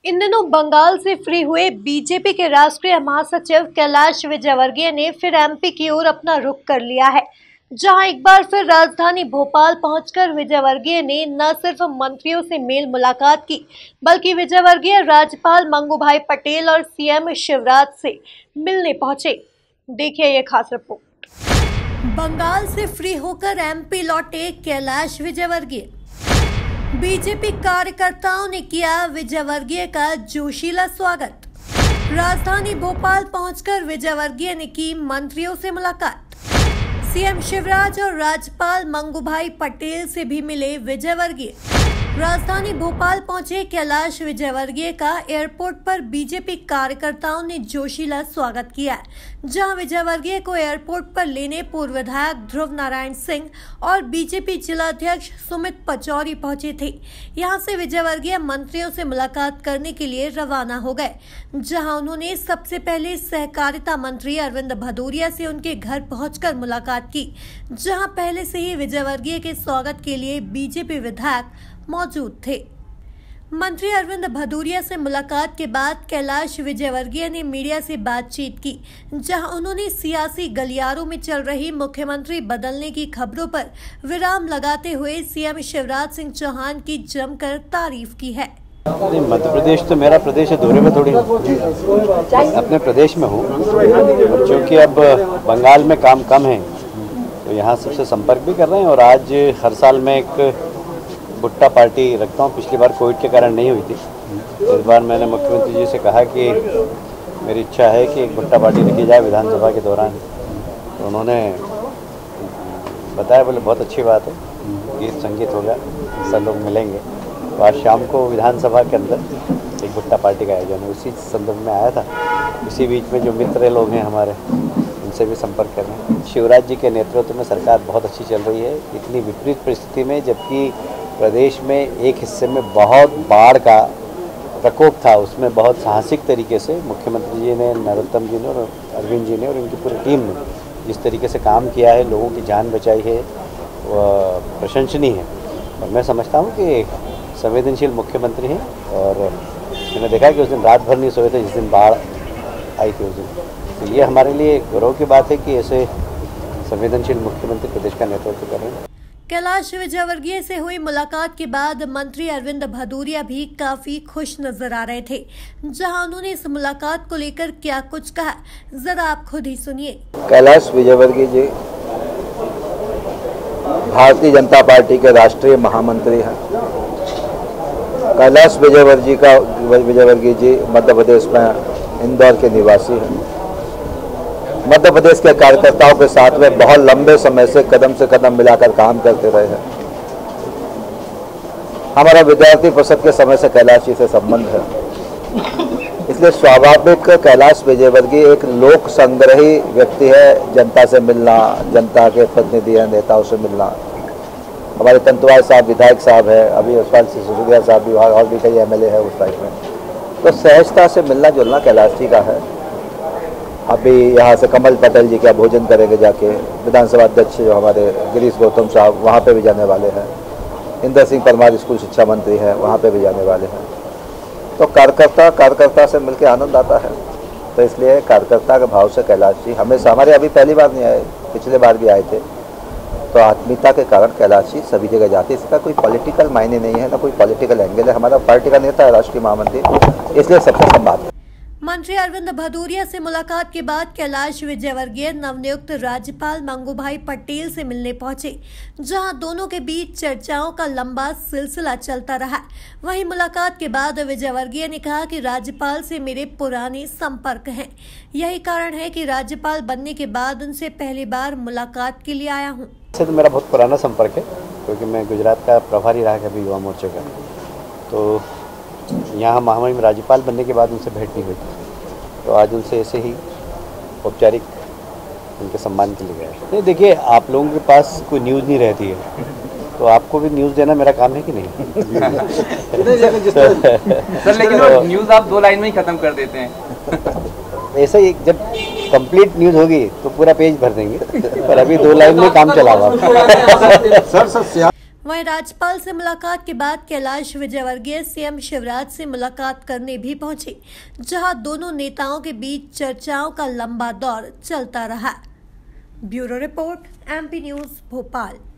इन दिनों बंगाल से फ्री हुए बीजेपी के राष्ट्रीय महासचिव कैलाश विजयवर्गीय ने फिर एमपी की ओर अपना रुख कर लिया है, जहां एक बार फिर राजधानी भोपाल पहुंचकर विजयवर्गीय ने न सिर्फ मंत्रियों से मेल मुलाकात की, बल्कि विजयवर्गीय राज्यपाल मंगूभाई पटेल और सीएम शिवराज से मिलने पहुंचे। देखिए ये खास रिपोर्ट। बंगाल से फ्री होकर एमपी लौटे कैलाश विजयवर्गीय। बीजेपी कार्यकर्ताओं ने किया विजयवर्गीय का जोशीला स्वागत। राजधानी भोपाल पहुंचकर विजयवर्गीय ने की मंत्रियों से मुलाकात। सीएम शिवराज और राज्यपाल मंगूभाई पटेल से भी मिले विजयवर्गीय। राजधानी भोपाल पहुंचे कैलाश विजयवर्गीय का एयरपोर्ट पर बीजेपी कार्यकर्ताओं ने जोशीला स्वागत किया, जहां विजयवर्गीय को एयरपोर्ट पर लेने पूर्व विधायक ध्रुव नारायण सिंह और बीजेपी जिला अध्यक्ष सुमित पचौरी पहुंचे थे। यहां से विजयवर्गीय मंत्रियों से मुलाकात करने के लिए रवाना हो गए, जहां उन्होंने सबसे पहले सहकारिता मंत्री अरविंद भदौरिया से उनके घर पहुंचकर मुलाकात की, जहां पहले से ही विजयवर्गीय के स्वागत के लिए बीजेपी विधायक मौजूद थे। मंत्री अरविंद भदौरिया से मुलाकात के बाद कैलाश विजयवर्गीय ने मीडिया से बातचीत की, जहां उन्होंने सियासी गलियारों में चल रही मुख्यमंत्री बदलने की खबरों पर विराम लगाते हुए सीएम शिवराज सिंह चौहान की जमकर तारीफ की है। मध्य प्रदेश तो मेरा प्रदेश है, दौरे में थोड़ी अपने प्रदेश में हूँ, और क्योंकि अब बंगाल में काम कम है तो यहाँ सबसे संपर्क भी कर रहे हैं। और आज हर साल मैं एक भुट्टा पार्टी रखता हूँ। पिछली बार कोविड के कारण नहीं हुई थी, इस बार मैंने मुख्यमंत्री जी से कहा कि मेरी इच्छा है कि एक भुट्टा पार्टी रखी जाए विधानसभा के दौरान। तो उन्होंने बताया, बोले बहुत अच्छी बात है, गीत संगीत होगा, सब लोग मिलेंगे। तो आज शाम को विधानसभा के अंदर एक भुट्टा पार्टी का आयोजन है, उसी संदर्भ में आया था। इसी बीच में जो मित्र लोग हैं हमारे, उनसे भी संपर्क कर रहे हैं। शिवराज जी के नेतृत्व में सरकार बहुत अच्छी चल रही है। इतनी विपरीत परिस्थिति में, जबकि प्रदेश में एक हिस्से में बहुत बाढ़ का प्रकोप था, उसमें बहुत साहसिक तरीके से मुख्यमंत्री जी ने, नरोत्तम जी ने और अरविंद जी ने और उनकी पूरी टीम ने जिस तरीके से काम किया है, लोगों की जान बचाई है, वह प्रशंसनीय है। और मैं समझता हूँ कि संवेदनशील मुख्यमंत्री हैं। और मैंने देखा कि उस दिन रात भर नहीं सोए थे जिस दिन बाढ़ आई थी उस दिन। तो ये हमारे लिए गौरव की बात है कि ऐसे संवेदनशील मुख्यमंत्री प्रदेश का नेतृत्व कर रहे हैं। कैलाश विजयवर्गीय से हुई मुलाकात के बाद मंत्री अरविंद भदौरिया भी काफी खुश नजर आ रहे थे, जहां उन्होंने इस मुलाकात को लेकर क्या कुछ कहा, जरा आप खुद ही सुनिए। कैलाश विजयवर्गीय जी भारतीय जनता पार्टी के राष्ट्रीय महामंत्री हैं। कैलाश विजयवर्गीय जी मध्य प्रदेश में इंदौर के निवासी हैं। मध्य प्रदेश के कार्यकर्ताओं के साथ में बहुत लंबे समय से कदम मिलाकर काम करते रहे हैं। हमारा विद्यार्थी परिषद के समय से कैलाश जी से संबंध है, इसलिए स्वाभाविक कैलाश विजयवर्गीय एक लोक संग्रही व्यक्ति है। जनता से मिलना, जनता के प्रतिनिधि हैं, नेताओं से मिलना। हमारे तंतुवार साहब विधायक साहब है, अभी उसपाल सिसोदिया साहब भी, और भी कई एमएलए है उस टाइप में। तो सहजता से मिलना जुलना कैलाश जी का है। अभी यहाँ से कमल पटेल जी का भोजन करेंगे जाके, विधानसभा अध्यक्ष जो हमारे गिरीश गौतम साहब वहाँ पे भी जाने वाले हैं। इंदर सिंह परमार स्कूल शिक्षा मंत्री हैं, वहाँ पे भी जाने वाले हैं। तो कार्यकर्ता से मिलकर आनंद आता है। तो इसलिए कार्यकर्ता के भाव से कैलाश जी हमेशा, हमारे अभी पहली बार नहीं आए, पिछले बार भी आए थे। तो आत्मीयता के कारण कैलाश जी सभी जगह जाते हैं। इसका कोई पॉलिटिकल मायने नहीं है, ना कोई पॉलिटिकल एंगल है। हमारा पार्टी का नेता है, राष्ट्रीय महामंत्री, इसलिए सबसे संवाद है। मंत्री अरविंद भदौरिया से मुलाकात के बाद कैलाश विजयवर्गीय नवनियुक्त राज्यपाल मंगूभाई पटेल से मिलने पहुंचे, जहां दोनों के बीच चर्चाओं का लंबा सिलसिला चलता रहा। वहीं मुलाकात के बाद विजयवर्गीय ने कहा कि राज्यपाल से मेरे पुराने संपर्क हैं, यही कारण है कि राज्यपाल बनने के बाद उनसे पहली बार मुलाकात के लिए आया हूँ। तो मेरा बहुत पुराना संपर्क है, क्योंकि मैं गुजरात का प्रभारी रहा कभी युवा मोर्चे का। तो यहाँ महामहिम राज्यपाल बनने के बाद उनसे भेंट नहीं हुई, तो आज उनसे ऐसे ही औपचारिक उनके सम्मान के लिए गया। नहीं, देखिए, आप लोगों के पास कोई न्यूज़ नहीं रहती है, तो आपको भी न्यूज़ देना मेरा काम है कि नहीं? सर, लेकिन वो न्यूज़ आप 2 लाइन में ही खत्म कर देते हैं। ऐसा ही जब कंप्लीट न्यूज़ होगी तो पूरा पेज भर देंगे, पर अभी 2 लाइन में काम चला हुआ। वहीं राज्यपाल से मुलाकात के बाद कैलाश विजयवर्गीय सीएम शिवराज से मुलाकात करने भी पहुंचे, जहां दोनों नेताओं के बीच चर्चाओं का लंबा दौर चलता रहा। Bureau report, MP news, Bhopal.